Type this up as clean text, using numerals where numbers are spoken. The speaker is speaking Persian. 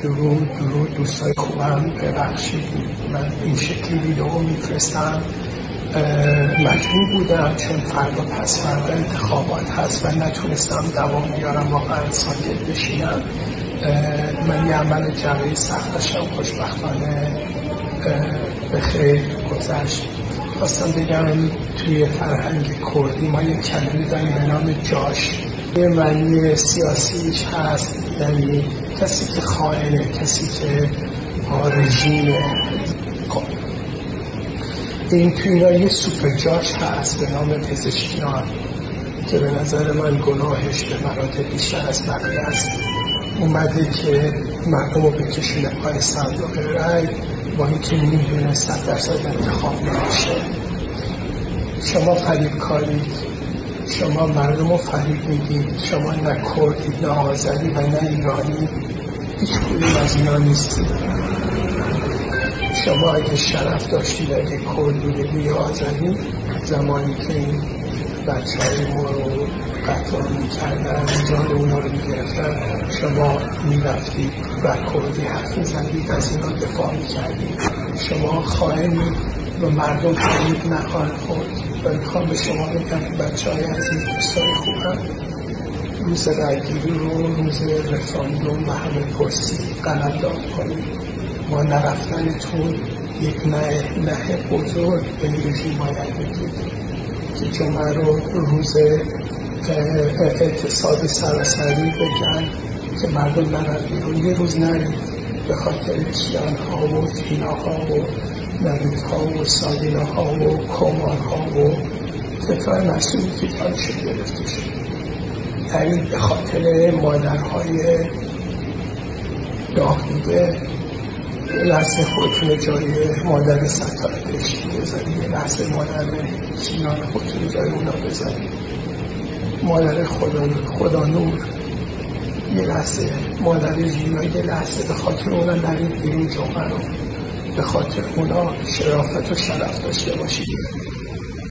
درود دوستای خوبم، ببخشید من این شکلی ویدئو میفرستم. مجبور بودم چون فردا پس فردا انتخابات هست و نتونستم دوام بیارم، واقعا ساکت بشینم. من یه عمل جراحی سخت داشتم، خوشبختانه به خیر گذشت. خواستم بگم توی فرهنگ کردی ما یک کلمه داریم به نام جاش. یه معنی سیاسیش هست، یعنی کسی که خائنه، کسی که رژیمه. خب این توی یه سوپر جاش هست به نام پزشکیان که به نظر من گناهش به مراتب بیشتر از بقیه است. اومده که مردم رو بکشونه پای صندوق رای با اینکه میدونه 100% انتخاب نمیشه. شما فریب کارید، شما مردم رو فریب میدید، شما نه کردید، نه آذری و نه ایرانی، هیچ کدوم از اینا نیستید. شما اگه شرف داشتید، اگه کرد بودید یا آذری، زمانی که این بچه‌های ما رو قتل میکردن، جان اونا رو میگرفتن، شما میرفتید و کردی حرف میزنید، از اینا دفاع میکردید. شما خائنید و مردم فریب نخواهند خورد. و میخوام به شما بگم بچه‌های عزیز، دوستای خوبم، روز رایگیری رو روز رفراندوم و همه پرسی قلمداد کنید. ما نرفتنتون یک نه بزرگ به این رژیم باید بگید که جمعه رو روز اعتصاب سراسری بگن که مردم نرن بیرون. یه روز نرید به خاطر کیان ها و تینا ها و نوید ها و سالینا ها و کمان ها و طفل مسئولی که جانشون گرفته شد. یعنی به خاطر مادرهای داغ دیده یه لحظه خودتون جای مادر ستاره بهشتی بذارید، یه لحظه مادر کینان خودتون جای اونا بذارید، مادر خدا نور، یه لحظه مادر ژینا، یه لحظه به خاطر اونا نرید بیرون جمعه رو، به خاطر اونا شرافت و شرف داشته باشید.